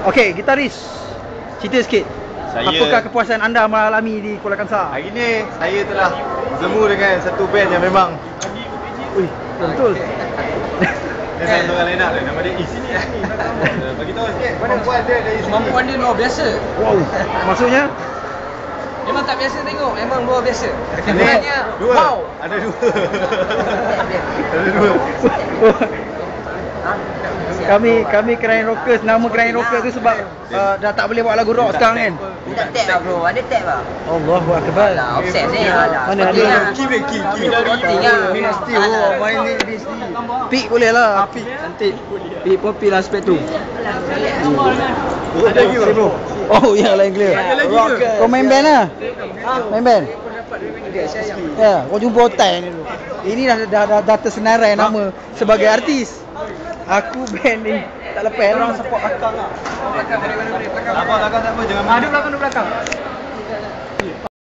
Okey, gitaris. Cerita sikit. Apakah kepuasan anda mengalami di Kuala Kangsar? Hari ni saya telah bertemu dengan satu band yang memang Betul. dia satu orang lain nak nama dia sini bagi tahu sikit kemampuan dia dari sini. Kemampuan dia luar biasa. Wow. Maksudnya? Memang tak biasa tengok, memang luar biasa. Ini Kedengarannya dua. wow. Ada dua. Ada dua. Kami Crying Rockers, nama Crying Rockers tu sebab dah tak boleh buat lagu rock sekarang kan? Ada tag lah bro, ada tag lah. Allahu akbar. Alah, offset ni alah. Mana ada? Key Mesti main ni mesti. Pik boleh lah. Pik cantik. Pik pun pik lah aspek tu. Ada lagi bro. Oh, yang lain clear. Kau main band lah? Main band? Ya, kau jumpa otai ni dulu. Ini dah tersenarai nama sebagai artis. Aku band ni tak lepas orang support akang lah. Belakang tak apa, jangan Ada belakang.